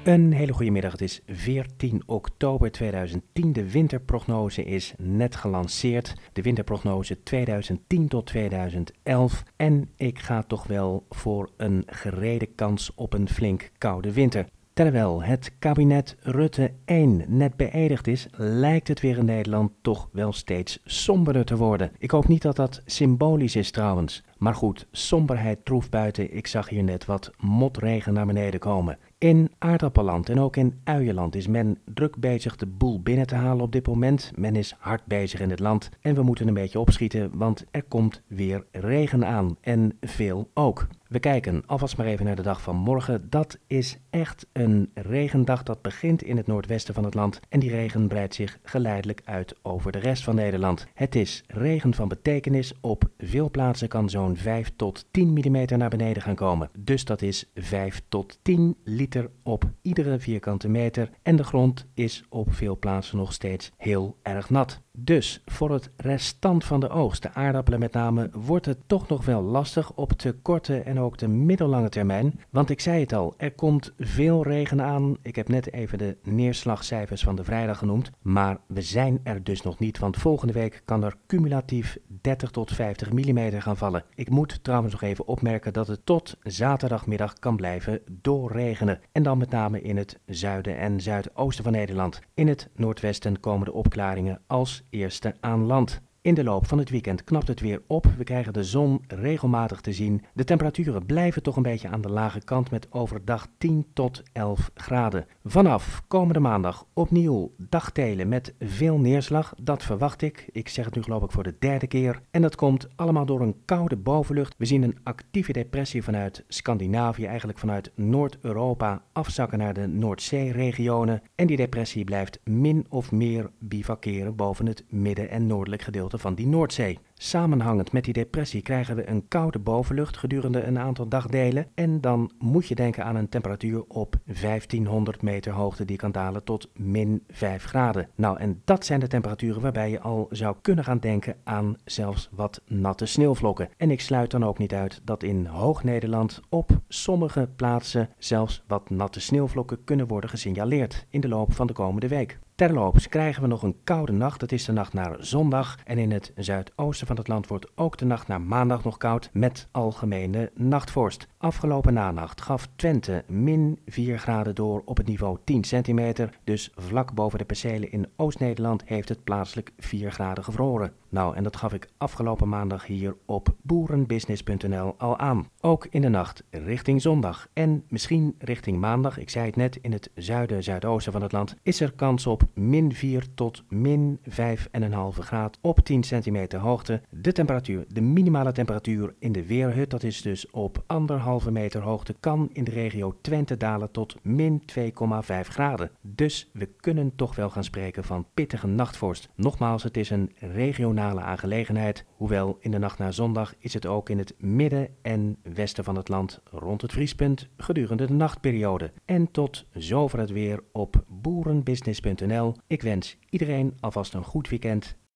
Een hele goede middag. Het is 14 oktober 2010. De winterprognose is net gelanceerd. De winterprognose 2010 tot 2011. En ik ga toch wel voor een gerede kans op een flink koude winter. Terwijl het kabinet Rutte 1 net beëdigd is, lijkt het weer in Nederland toch wel steeds somberder te worden. Ik hoop niet dat dat symbolisch is trouwens. Maar goed, somberheid troeft buiten. Ik zag hier net wat motregen naar beneden komen. In aardappelland en ook in uienland is men druk bezig de boel binnen te halen op dit moment. Men is hard bezig in het land en we moeten een beetje opschieten, want er komt weer regen aan en veel ook. We kijken alvast maar even naar de dag van morgen. Dat is echt een regendag. Dat begint in het noordwesten van het land en die regen breidt zich geleidelijk uit over de rest van Nederland. Het is regen van betekenis. Op veel plaatsen kan zo'n 5 tot 10 mm naar beneden gaan komen. Dus dat is 5 tot 10 liter op iedere vierkante meter en de grond is op veel plaatsen nog steeds heel erg nat. Dus voor het restant van de oogst, de aardappelen met name, wordt het toch nog wel lastig op de korte en ook de middellange termijn. Want ik zei het al, er komt veel regen aan. Ik heb net even de neerslagcijfers van de vrijdag genoemd. Maar we zijn er dus nog niet, want volgende week kan er cumulatief 30 tot 50 mm gaan vallen. Ik moet trouwens nog even opmerken dat het tot zaterdagmiddag kan blijven doorregenen. En dan met name in het zuiden en zuidoosten van Nederland. In het noordwesten komen de opklaringen als eerste aan land. In de loop van het weekend knapt het weer op. We krijgen de zon regelmatig te zien. De temperaturen blijven toch een beetje aan de lage kant met overdag 10 tot 11 graden. Vanaf komende maandag opnieuw dagdelen met veel neerslag. Dat verwacht ik. Ik zeg het nu geloof ik voor de derde keer. En dat komt allemaal door een koude bovenlucht. We zien een actieve depressie vanuit Scandinavië, eigenlijk vanuit Noord-Europa, afzakken naar de Noordzee-regionen. En die depressie blijft min of meer bivakeren boven het midden- en noordelijk gedeelte van die Noordzee. Samenhangend met die depressie krijgen we een koude bovenlucht gedurende een aantal dagdelen en dan moet je denken aan een temperatuur op 1500 meter hoogte die kan dalen tot min 5 graden. Nou, en dat zijn de temperaturen waarbij je al zou kunnen gaan denken aan zelfs wat natte sneeuwvlokken. En ik sluit dan ook niet uit dat in Hoog-Nederland op sommige plaatsen zelfs wat natte sneeuwvlokken kunnen worden gesignaleerd in de loop van de komende week. Terloops krijgen we nog een koude nacht, dat is de nacht naar zondag en in het zuidoosten van het land wordt ook de nacht naar maandag nog koud met algemene nachtvorst. Afgelopen nacht gaf Twente min 4 graden door op het niveau 10 centimeter, dus vlak boven de percelen in Oost-Nederland heeft het plaatselijk 4 graden gevroren. Nou, en dat gaf ik afgelopen maandag hier op boerenbusiness.nl al aan. Ook in de nacht richting zondag en misschien richting maandag, ik zei het net, in het zuidoosten van het land, is er kans op min 4 tot min 5,5 graad op 10 centimeter hoogte. De minimale temperatuur in de weerhut, dat is dus op 1,5 meter hoogte, kan in de regio Twente dalen tot min 2,5 graden. Dus we kunnen toch wel gaan spreken van pittige nachtvorst. Nogmaals, het is een regionale aangelegenheid, hoewel in de nacht naar zondag is het ook in het midden en westen van het land rond het vriespunt gedurende de nachtperiode. En tot zover het weer op boerenbusiness.nl. Ik wens iedereen alvast een goed weekend